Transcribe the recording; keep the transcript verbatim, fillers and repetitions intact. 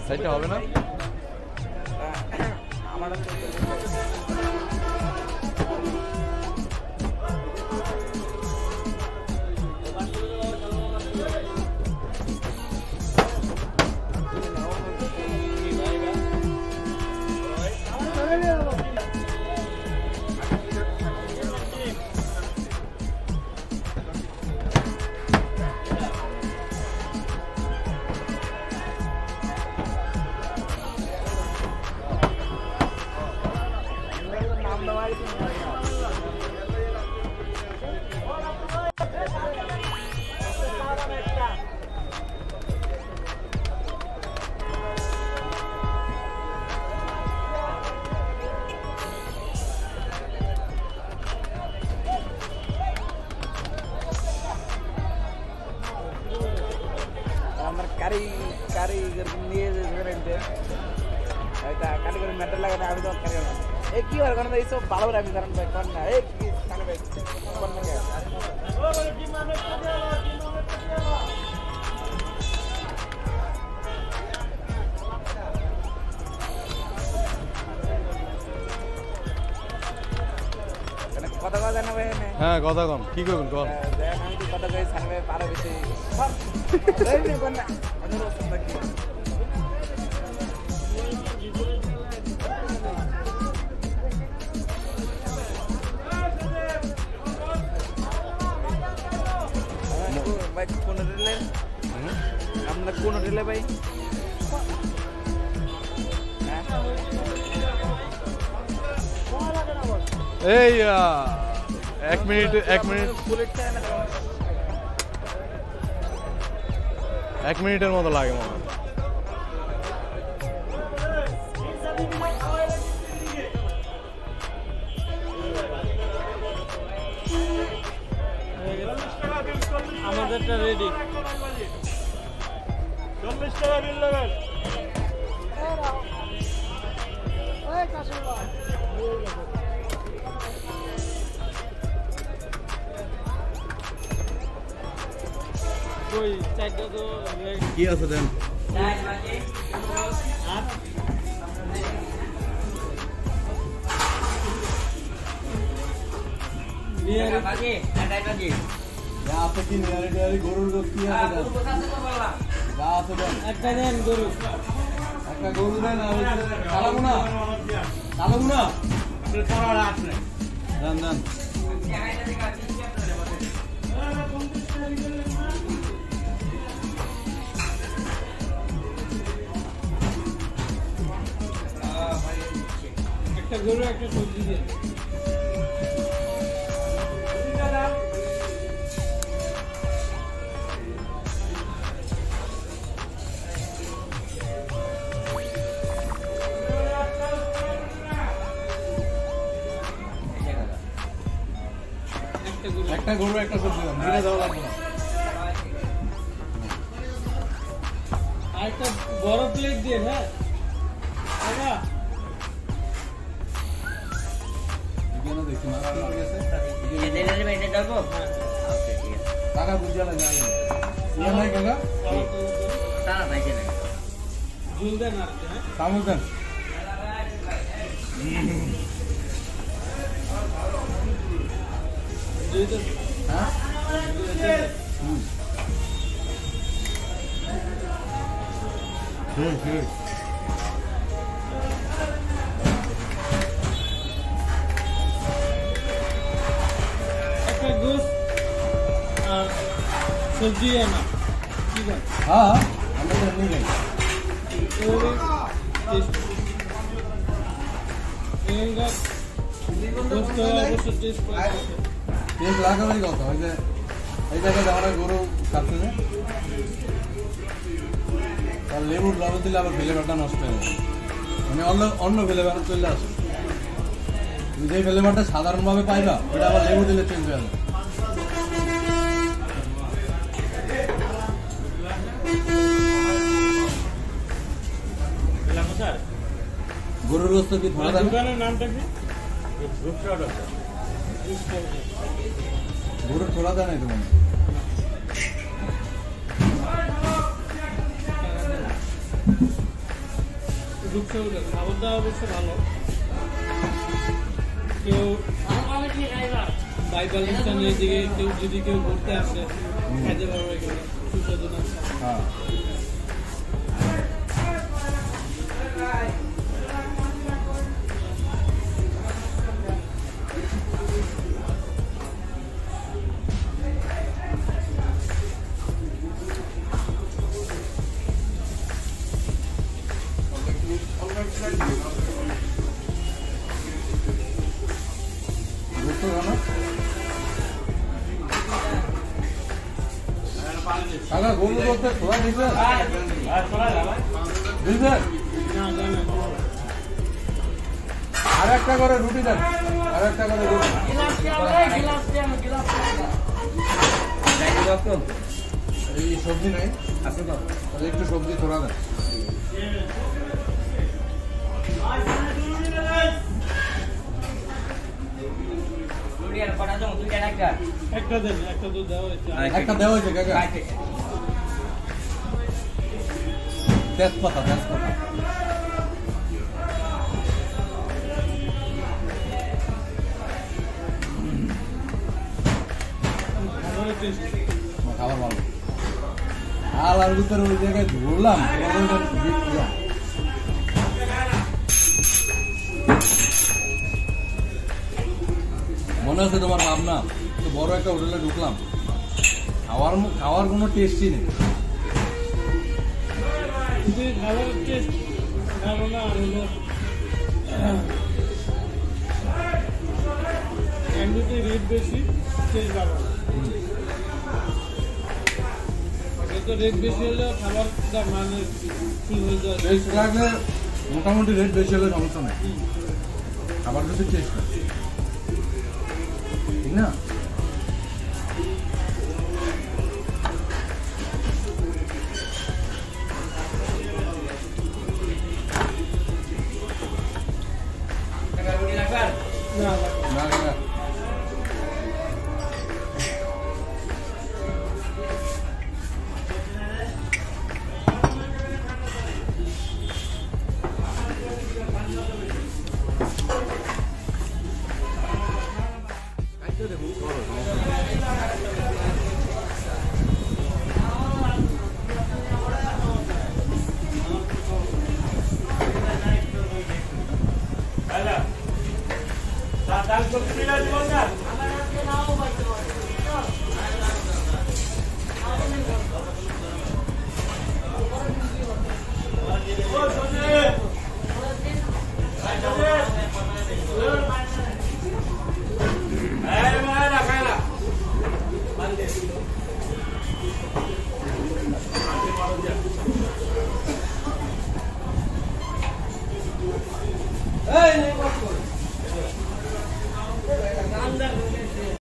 সাইডটা হবে না আমার কারি কারিগর নিয়ে যেতে এটা কারিগর মেটাল লাগাতে আমি তো কারিগর না এই কি আর কোন এইসব ভালো রাখি কারণ ভাই কোন না এই কি কানে ভাই কোন না ও বলে কি মানে কাজে কি মানে কাজে কথা কথা না ভাই হ্যাঁ কথা কম কি করবেন কল দেন আমি কথা কই সামনে পারে বেশি এই নে কোন না অনুরোধ করছি ভাই কোন রিলে আমরা কোন রিলে ভাই এই এক মিনিট এক মিনিট এক মিনিটের মতো লাগে মনে হয় আমাদেরটা রেডি চল্লিশ টাকা বিল নেবেন কি আছে দেন আপনি কি নিয়ারি নিয়ারি গরুর গোস কি আছে একটা দেন গরু একটা গরু দেন চালাবো না চালাবো না দেন দেন একটা গরু একটা সবজি দেন একটা গরু একটা সবজি দাম দিনে দেওয়া লাগবে না আর একটা বড় প্লেট দিয়ে হ্যাঁ বাবা কেন দেখছি মাছ ঠিক আছে এদের এদের বাইরে যাবো ওকে ঠিক আছে টাকা বুঝা লাগে না ইয়া নাই কাকা তারা বাইরে না ঝুল দেন আর হ্যাঁ চামচ দেন হ্যাঁ হুম হুম একটা গোস আর সবজি আনা ঠিক আছে হ্যাঁ আমরা তো এমনি খাই এভাবে টেস্ট এঙ্গা গোস তো অবশ্য টেস্ট করে তেল লাগানোই কথা ওই যে এই জায়গায় আমরা গরু কাটতেছে আর লেবুর লবণ দিলে আবার ফ্লেভারটা নষ্ট হয়ে যায় মানে অন্য অন্য ফ্লেভার চলে আসে তুমি যে ফ্লেভারটা সাধারণভাবে পাইবা ওটা আবার লেবু দিলে চেঞ্জ হয়ে যাবে গরুর গোস্ত কি ধরা যাবে দোকানের নামটা কি গরুর থোড়া দেয় নাই তোমার রূপসাগরের খাবার দাওয়া অবশ্য ভালো। কেউ বাইবালিস্তান এদিকে কেউ যদি কেউ ঘুরতে আসে খাইতে পারবে এখানে সুস্বাদু নাস্তা। হ্যাঁ কাকা গরু করতে খোলা দিবে দিবে আর একটা করে রুটি দেন আর একটা করে রুটি এই সবজি নাই আছে তো তাহলে একটু সবজি থোড়া দেন একটা দেন একটা তো দেওয়া হয়েছে একটা দেওয়া হয়েছে কাকা তেজপাতা তেজপাতা খাবারের টেস্ট খাবার ভালো আল আর ভিতরে ওই জায়গায় ধরলাম মনে আছে তোমার ভাবনা তো বড় একটা হোটেলে ঢুকলাম খাওয়ার খাওয়ার কোনো টেস্টই নেই কিন্তু খাবারের টেস্ট ভালো না হলো এমনিতে রেট বেশি টেস্ট ভালো তো রেট বেশি হলে খাবারটা মানে ফুল হয়ে যায় টেস্ট লাগলে মোটামুটি রেট বেশি হলে সমস্যা নেই খাবার যদি টেস্ট ঠিক না না না কাকা না